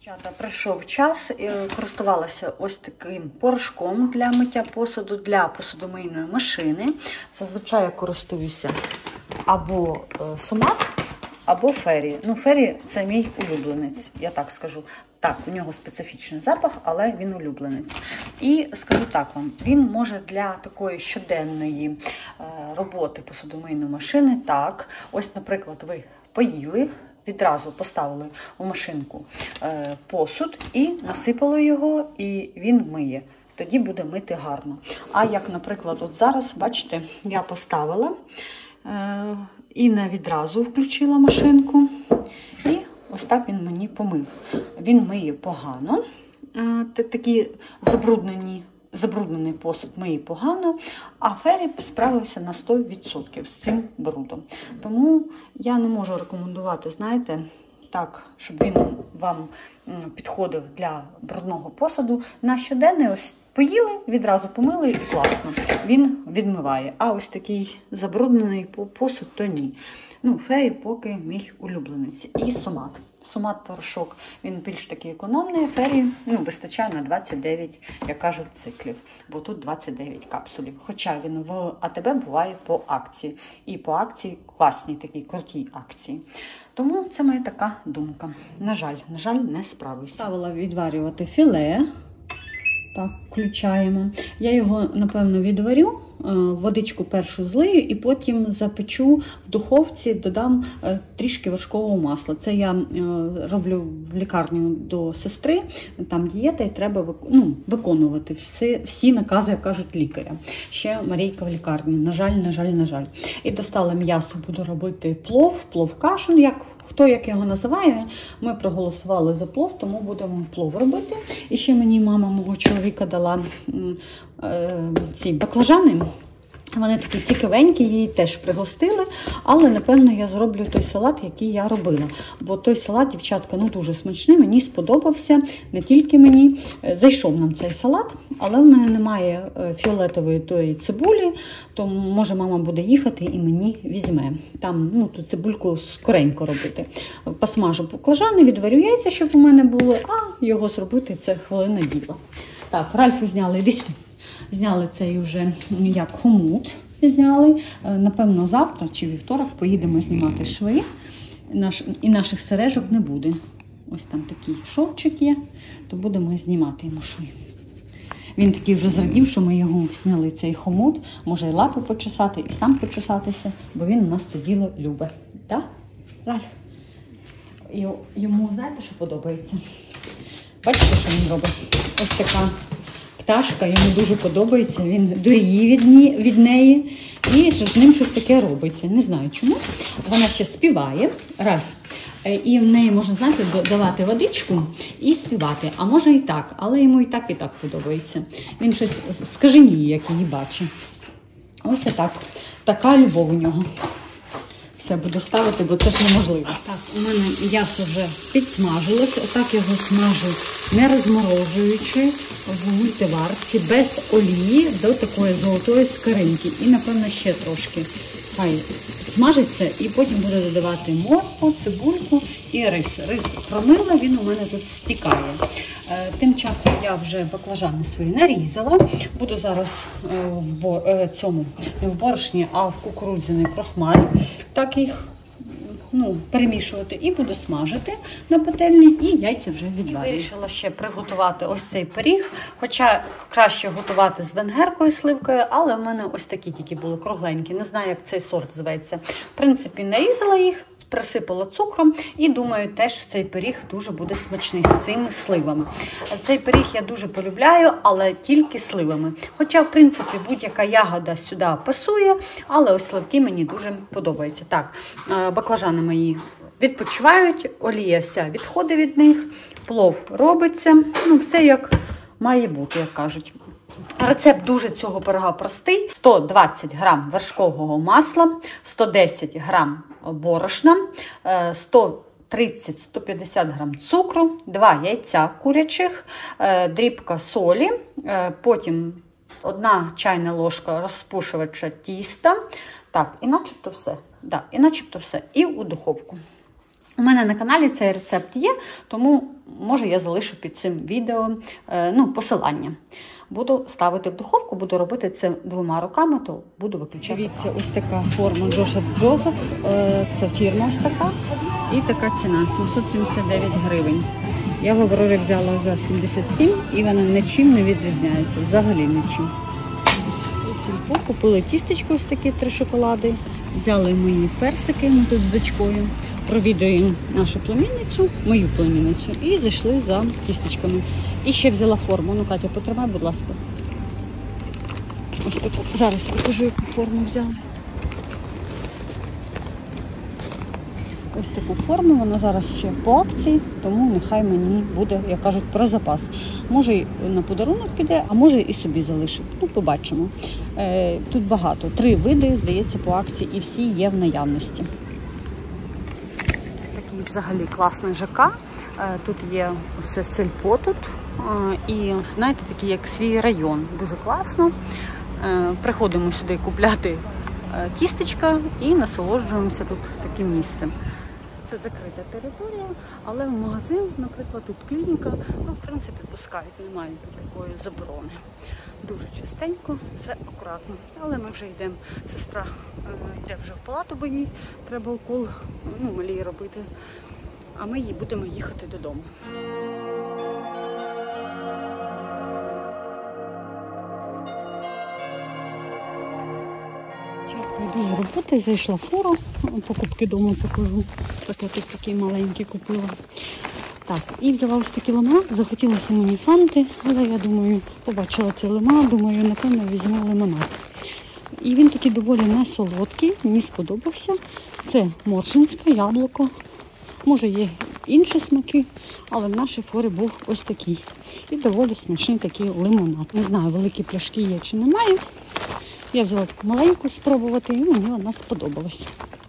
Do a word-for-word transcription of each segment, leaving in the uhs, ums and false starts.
Дівчата, прийшов час, користувалася ось таким порошком для миття посуду, для посудомийної машини. Зазвичай я користуюся або Сомат, або Фері. Ну, Фері – це мій улюбленець, я так скажу. Так, у нього специфічний запах, але він улюбленець. І скажу так вам, він може для такої щоденної роботи посудомийної машини, так, ось, наприклад, ви поїли, відразу поставили у машинку е, посуд і насипали його, і він миє. Тоді буде мити гарно. А як, наприклад, от зараз, бачите, я поставила е, і не відразу включила машинку. І ось так він мені помив. Він миє погано. Е, такі забруднені. Забруднений посуд миє погано, а Фері справився на сто відсотків з цим брудом. Тому я не можу рекомендувати, знаєте, так, щоб він вам підходив для брудного посуду. На щоденний ось поїли, відразу помили і класно. Він відмиває. А ось такий забруднений посуд, то ні. Ну, Фері поки мій улюбленець. І Сомат. Сомат-порошок, він більш такий економний, Фері ну, вистачає на двадцять дев'ять, як кажуть, циклів, бо тут двадцять дев'ять капсулів. Хоча він в АТБ буває по акції. І по акції класній такій крутій акції. Тому це моя така думка. На жаль, на жаль, не справився. Ставила відварювати філе. Так, включаємо. Я його, напевно, відварю, водичку першу злию і потім запечу в духовці, додам трішки вершкового масла. Це я роблю в лікарню до сестри, там дієта і треба ну, виконувати всі, всі накази, як кажуть, лікаря. Ще Марійка в лікарні, на жаль, на жаль, на жаль. І достала м'ясо, буду робити плов, плов-кашу, як хто як його називає, ми проголосували за плов, тому будемо плов робити. І ще мені мама мого чоловіка дала е, ці баклажани. Вони такі цікавенькі, її теж пригостили, але, напевно, я зроблю той салат, який я робила. Бо той салат, дівчатка, ну дуже смачний, мені сподобався, не тільки мені. Зайшов нам цей салат, але в мене немає фіолетової тої цибулі, то, може, мама буде їхати і мені візьме. Там, ну, ту цибульку скоренько робити. Посмажу баклажани, відварю яйця, щоб у мене було, а його зробити це хвилина діла. Так, Ральфу зняли, іди сюди. Зняли цей вже як хомут, зняли. Напевно, завтра чи вівторок поїдемо знімати шви. Наш, і наших сережок не буде. Ось там такий шовчик є, то будемо знімати йому шви. Він такий вже зрадів, що ми його зняли, цей хомут. Може і лапи почесати, і сам почесатися, бо він у нас це діло любить. Так? Ральф? Йому, знаєте, що подобається? Бачите, що він робить? Ось така пташка, йому дуже подобається, він дуриє від, від неї і з ним щось таке робиться. Не знаю чому. Вона ще співає, Ральф, і в неї можна, знаєте, давати водичку і співати. А може і так, але йому і так, і так подобається. Він щось скаженіє, як її бачить. Ось так. Така любов у нього. Все буду ставити, бо це ж неможливо. Так, у мене м'ясо вже підсмажилося. Отак його смажу, не розморожуючи, в мультиварці, без олії, до такої золотої скоринки. І, напевно, ще трошки хай смажиться. І потім буду додавати моркву, цибульку і рис. Рис промила, він у мене тут стікає. Тим часом я вже баклажани свої нарізала. Буду зараз в бор... цьому, не в борошні, а в кукурудзяний крохмаль. Так їх ну, перемішувати і буду смажити на пательні, і яйця вже відварю. Вирішила ще приготувати ось цей пиріг, хоча краще готувати з венгеркою, сливкою, але в мене ось такі тільки були кругленькі, не знаю, як цей сорт зветься. В принципі, нарізала їх, присипала цукром і думаю, теж цей пиріг дуже буде смачний з цими сливами. Цей пиріг я дуже полюбляю, але тільки сливами. Хоча, в принципі, будь-яка ягода сюди пасує, але ось сливки мені дуже подобаються. Так, баклажани мої відпочивають, олія вся відходить від них, плов робиться, ну все як має бути, як кажуть. Рецепт дуже цього пирога простий. сто двадцять грам вершкового масла, сто десять грам борошна, сто тридцять - сто п'ятдесят грам цукру, два яйця курячих, дрібка солі, потім одна чайна ложка розпушувача тіста. Так, і начебто все. Да, і начебто все. І у духовку. У мене на каналі цей рецепт є, тому, може, я залишу під цим відео ну, посилання. Буду ставити в духовку, буду робити це двома руками, то буду виключати. Дивіться, ось така форма Джозеф Джозеф, це фірма ось така, і така ціна – сімсот сімдесят дев'ять гривень. Я в Аврорі взяла за сімдесят сім, і вона нічим не відрізняється, взагалі нічим. В сільпо купили тістечко, ось такі три шоколади, взяли мої персики, ми тут з дочкою, провідуємо нашу племінницю, мою племінницю, і зайшли за тістечками. І ще взяла форму. Ну, Катя, потримай, будь ласка. Ось таку. Зараз покажу, яку форму взяла. Ось таку форму, вона зараз ще по акції, тому нехай мені буде, як кажуть, про запас. Може і на подарунок піде, а може і собі залишить. Ну, побачимо. Е, тут багато. Три види, здається, по акції, і всі є в наявності. Такий взагалі класний ЖК. Е, тут є все сільпо тут. Е, і, знаєте, такий як свій район. Дуже класно. Е, приходимо сюди купляти е, тістечка і насолоджуємося тут таким місцем. Це закрита територія, але в магазин, наприклад, тут клініка, ну, в принципі, пускають, немає такої заборони. Дуже чистенько, все акуратно. Але ми вже йдемо, сестра е, йде вже в палату, бо їй треба укол, ну, малій робити, а ми їй будемо їхати додому. Йду з роботи, зайшла в фору, покупки вдома покажу. Пакетик такий маленький купила. Так, і взяла ось такий лимонад, захотілося мені фанти, але я думаю, побачила цей лимонад, думаю, напевно візьму лимонад. І він такий доволі не солодкий, мені сподобався. Це моршинське яблуко, може є інші смаки, але в нашій форі був ось такий. І доволі смачний такий лимонад. Не знаю, великі пляшки є чи немає. Я взяла таку маленьку спробувати, і мені вона сподобалась.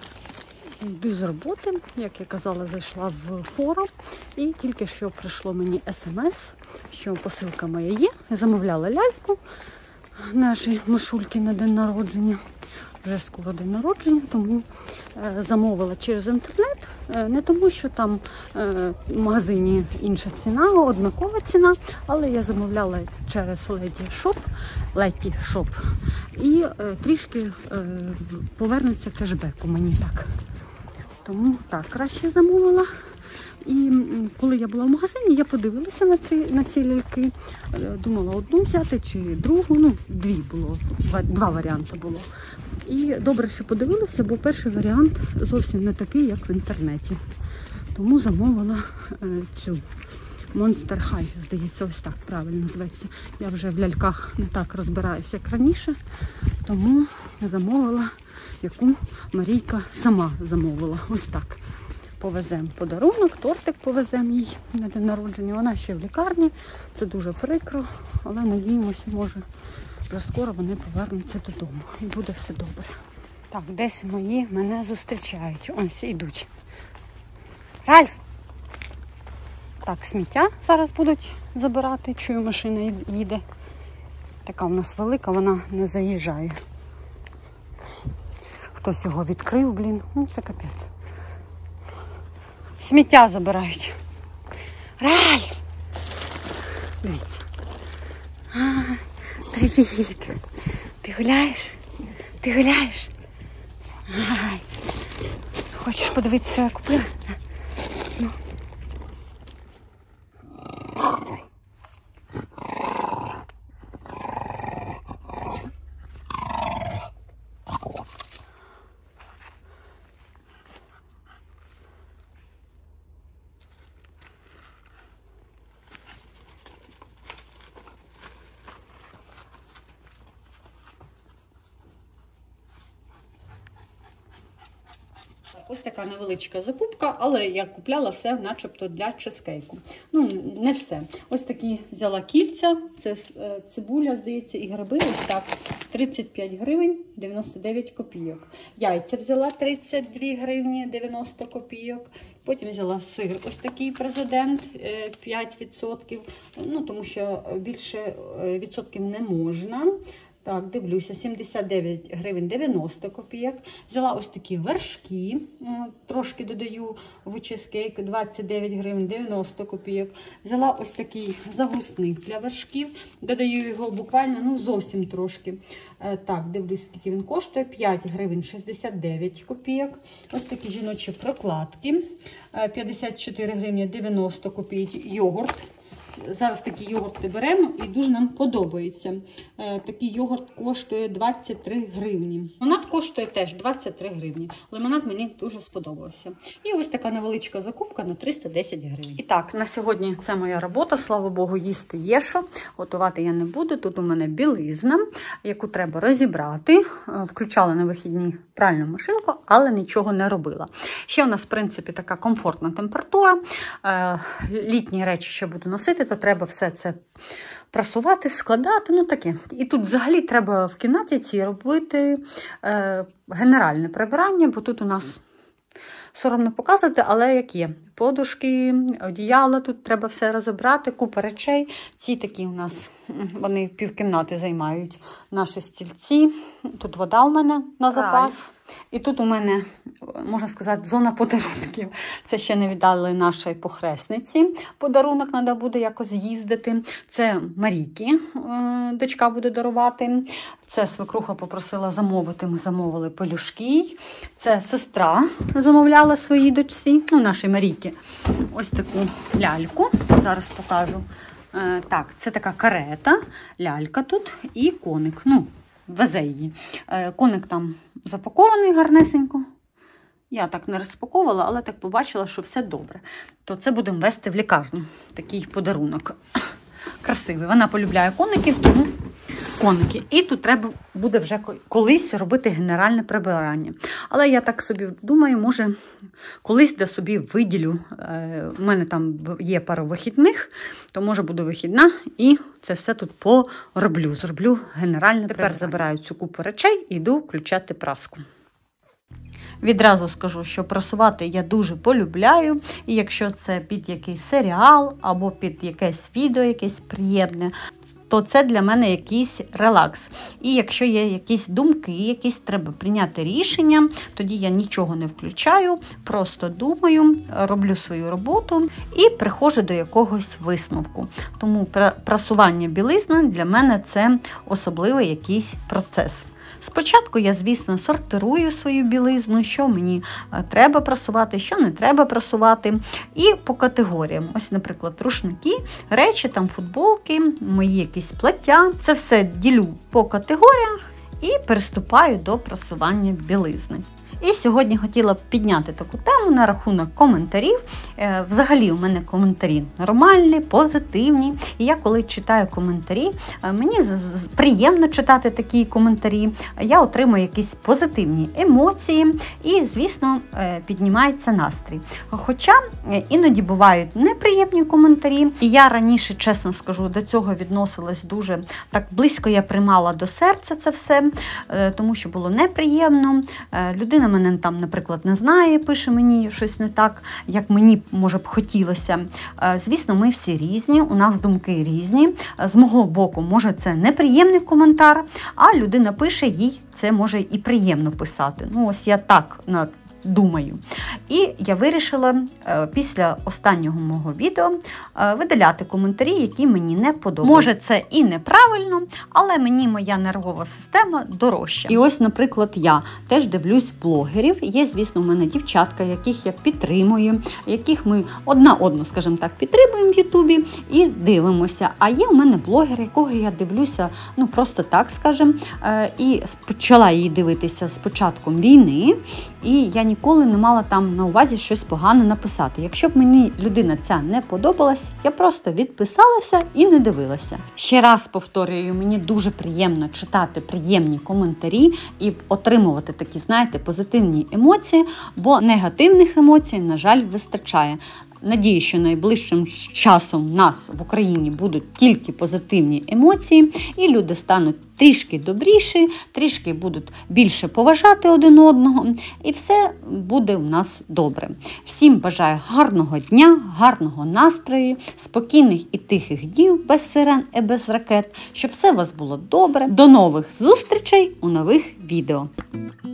Йду з роботи, як я казала, зайшла в фору, і тільки що прийшло мені смс, що посилка моя є. Я замовляла ляльку нашій Машульки на день народження. Вже скоро день народження, тому е, замовила через інтернет. Е, не тому, що там е, в магазині інша ціна, однакова ціна, але я замовляла через Леді Шоп, Леді Шоп. І е, трішки е, повернеться кешбеку мені так. Тому так, краще замовила. І коли я була в магазині, я подивилася на ці, на ці ляльки. Думала одну взяти чи другу, ну дві було, два, два варіанти було. І добре, що подивилася, бо перший варіант зовсім не такий, як в інтернеті. Тому замовила е, цю Monster High, здається, ось так правильно зветься. Я вже в ляльках не так розбираюся, як раніше, тому замовила, яку Марійка сама замовила. Ось так. Повеземо подарунок, тортик повеземо їй на день народження. Вона ще в лікарні, це дуже прикро, але надіємося, може, вже скоро вони повернуться додому і буде все добре. Так, десь мої мене зустрічають. Ось йдуть. Ральф! Так, сміття зараз будуть забирати. Чую, машина їде. Така у нас велика, вона не заїжджає. Хтось його відкрив, блін. Ну, це капець. Сміття забирають. Ральф! Дивіться. А, привіт! Ти гуляєш? Ти гуляєш? Ай. Хочеш подивитися, що я купила? Ну. Ось така невеличка закупка, але я купляла все начебто для чизкейку. Ну, не все. Ось такі взяла кільця, це цибуля, здається, і гриби. Ось так, тридцять п'ять гривень, дев'яносто дев'ять копійок. Яйця взяла тридцять дві гривні, дев'яносто копійок. Потім взяла сир, ось такий Президент, п'ять відсотків, ну, тому що більше відсотків не можна. Так, дивлюся, сімдесят дев'ять гривень дев'яносто копійок. Взяла ось такі вершки, трошки додаю в чизкейк, двадцять дев'ять гривень дев'яносто копійок. Взяла ось такий загусник для вершків, додаю його буквально, ну, зовсім трошки. Так, дивлюсь, скільки він коштує, п'ять гривень шістдесят дев'ять копійок. Ось такі жіночі прокладки, п'ятдесят чотири гривні дев'яносто копійок, йогурт. Зараз такі йогурти беремо і дуже нам подобається. Е, такий йогурт коштує двадцять три гривні. Лимонад коштує теж двадцять три гривні. Лимонад мені дуже сподобався. І ось така невеличка закупка на триста десять гривень. І так, на сьогодні це моя робота. Слава Богу, їсти є що. Готувати я не буду. Тут у мене білизна, яку треба розібрати. Включала на вихідні пральну машинку, але нічого не робила. Ще у нас, в принципі, така комфортна температура. Е, літні речі ще буду носити, то треба все це прасувати, складати, ну таке. І тут взагалі треба в кімнаті цій робити е, генеральне прибирання, бо тут у нас соромно показувати, але як є. Подушки, одіяла, тут треба все розібрати, купа речей. Ці такі у нас, вони півкімнати займають наші стільці. Тут вода у мене на запас. І тут у мене, можна сказати, зона подарунків. Це ще не віддали нашій похресниці. Подарунок треба буде якось з'їздити. Це Марійки, дочка буде дарувати. Це свекруха попросила замовити, ми замовили пелюшки. Це сестра замовляла своїй дочці, ну, нашій Марійки. Ось таку ляльку, зараз покажу. Е, так, це така карета, лялька тут і коник, ну, везе її. Е, коник там запакований гарнесенько. Я так не розпаковувала, але так побачила, що все добре. То це будемо вести в лікарню, такий подарунок. Красивий. Вона полюбляє коників, тому коники. І тут треба буде вже колись робити генеральне прибирання. Але я так собі думаю, може, колись де собі виділю. У мене там є пара вихідних, то може буду вихідна і це все тут пороблю. Зроблю генеральне Тепер прибирання. Забираю цю купу речей і йду включати праску. Відразу скажу, що прасувати я дуже полюбляю, і якщо це під якийсь серіал або під якесь відео, якесь приємне, то це для мене якийсь релакс. І якщо є якісь думки, якісь треба прийняти рішення, тоді я нічого не включаю, просто думаю, роблю свою роботу і приходжу до якогось висновку. Тому прасування білизни для мене це особливий якийсь процес. Спочатку я, звісно, сортирую свою білизну, що мені треба прасувати, що не треба прасувати. І по категоріям. Ось, наприклад, рушники, речі, там футболки, мої якісь плаття. Це все ділю по категоріях і переступаю до прасування білизни. І сьогодні хотіла б підняти таку тему на рахунок коментарів. Взагалі у мене коментарі нормальні, позитивні. І я коли читаю коментарі, мені приємно читати такі коментарі. Я отримую якісь позитивні емоції і, звісно, піднімається настрій. Хоча іноді бувають неприємні коментарі. І я раніше, чесно скажу, до цього відносилась дуже так близько, я приймала до серця це все, тому що було неприємно. Людина мене там, наприклад, не знає, пише мені щось не так, як мені, може б, хотілося. Звісно, ми всі різні, у нас думки різні. З мого боку, може, це неприємний коментар, а людина пише, їй це може і приємно писати. Ну, ось я так думаю. І я вирішила після останнього мого відео видаляти коментарі, які мені не подобаються. Може, це і неправильно, але мені моя нервова система дорожча. І ось, наприклад, я теж дивлюсь блогерів. Є, звісно, у мене дівчатка, яких я підтримую, яких ми одна одну, скажімо так, підтримуємо в Ютубі і дивимося. А є у мене блогер, якого я дивлюся, ну, просто так, скажімо, і почала її дивитися з початком війни, і я ніколи не мала там на увазі щось погане написати. Якщо б мені людина ця не подобалась, я просто відписалася і не дивилася. Ще раз повторюю, мені дуже приємно читати приємні коментарі і отримувати такі, знаєте, позитивні емоції, бо негативних емоцій, на жаль, вистачає. Надію, що найближчим часом в нас в Україні будуть тільки позитивні емоції, і люди стануть трішки добріші, трішки будуть більше поважати один одного, і все буде у нас добре. Всім бажаю гарного дня, гарного настрою, спокійних і тихих днів без сирен і без ракет, щоб все у вас було добре. До нових зустрічей у нових відео.